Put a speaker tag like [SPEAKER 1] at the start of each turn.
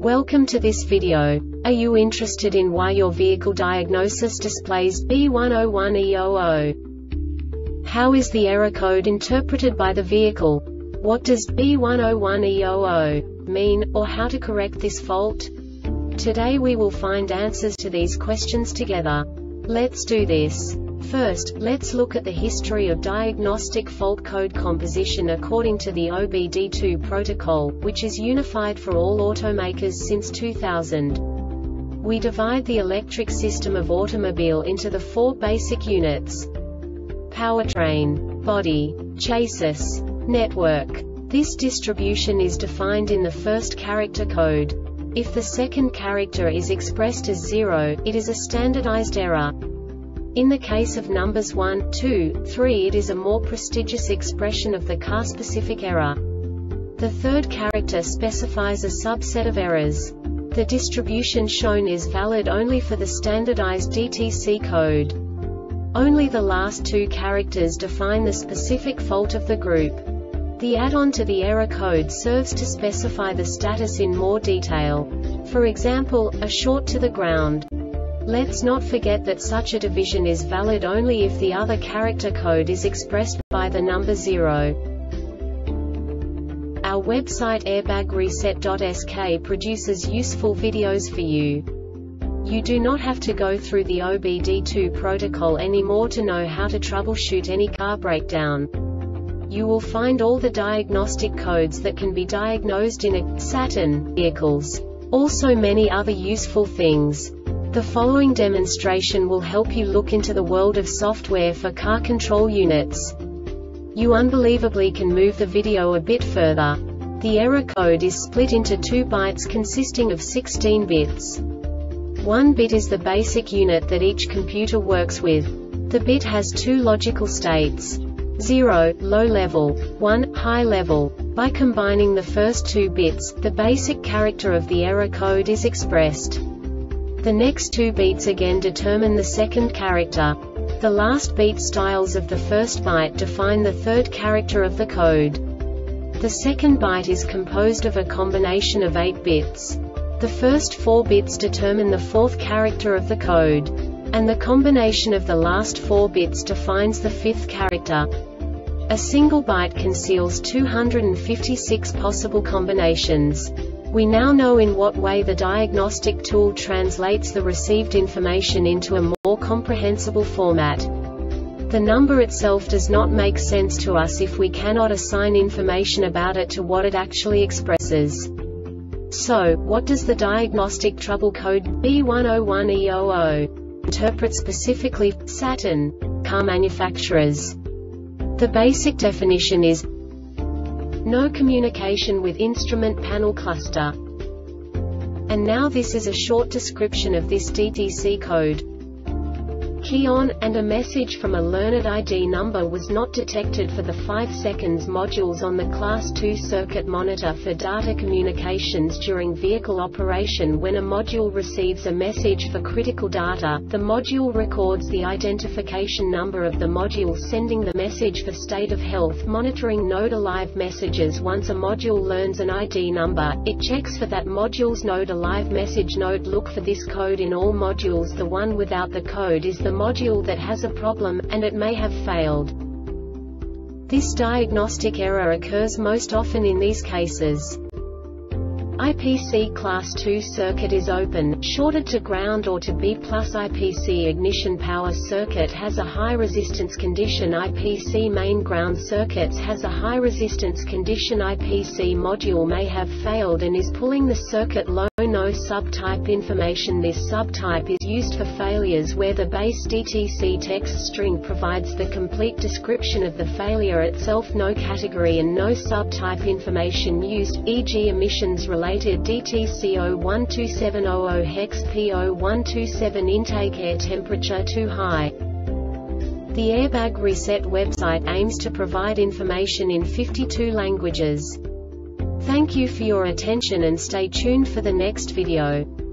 [SPEAKER 1] Welcome to this video. Are you interested in why your vehicle diagnosis displays B101E00? How is the error code interpreted by the vehicle? What does B101E00 mean, or how to correct this fault? Today we will find answers to these questions together. Let's do this. First, let's look at the history of diagnostic fault code composition according to the OBD2 protocol, which is unified for all automakers since 2000. We divide the electric system of automobile into the four basic units: powertrain, body, chassis, network. This distribution is defined in the first character code. If the second character is expressed as 0, it is a standardized error. In the case of numbers 1, 2, 3, it is a more prestigious expression of the car-specific error. The third character specifies a subset of errors. The distribution shown is valid only for the standardized DTC code. Only the last two characters define the specific fault of the group. The add-on to the error code serves to specify the status in more detail. For example, a short to the ground. Let's not forget that such a division is valid only if the other character code is expressed by the number 0. Our website airbagreset.sk produces useful videos for you. You do not have to go through the OBD2 protocol anymore to know how to troubleshoot any car breakdown. You will find all the diagnostic codes that can be diagnosed in a Saturn vehicles. Also many other useful things. The following demonstration will help you look into the world of software for car control units. You unbelievably can move the video a bit further. The error code is split into 2 bytes consisting of 16 bits. 1 bit is the basic unit that each computer works with. The bit has 2 logical states: 0, low level, 1, high level. By combining the first 2 bits, the basic character of the error code is expressed. The next 2 beats again determine the second character. The last beat styles of the first byte define the third character of the code. The second byte is composed of a combination of 8 bits. The first 4 bits determine the fourth character of the code. And the combination of the last 4 bits defines the fifth character. A single byte conceals 256 possible combinations. We now know in what way the diagnostic tool translates the received information into a more comprehensible format. The number itself does not make sense to us if we cannot assign information about it to what it actually expresses. So, what does the diagnostic trouble code B101E00 interpret specifically for Saturn car manufacturers? The basic definition is no communication with instrument panel cluster. And now this is a short description of this DTC code. Key on, and a message from a learned ID number was not detected for the 5 seconds modules on the Class 2 circuit monitor for data communications during vehicle operation. When a module receives a message for critical data, the module records the identification number of the module sending the message for state of health monitoring node alive messages. Once a module learns an ID number, it checks for that module's node alive message node. Look for this code in all modules. The one without the code is the module that has a problem, and it may have failed. This diagnostic error occurs most often in these cases: IPC class 2 circuit is open, shorted to ground or to B+. IPC ignition power circuit has a high resistance condition. IPC main ground circuits has a high resistance condition. IPC module may have failed and is pulling the circuit low. No subtype information. This subtype is used for failures where the base DTC text string provides the complete description of the failure itself. No category and no subtype information used, e.g. emissions related DTC 012700 hex P0127 intake air temperature too high. The Airbag Reset website aims to provide information in 52 languages. Thank you for your attention and stay tuned for the next video.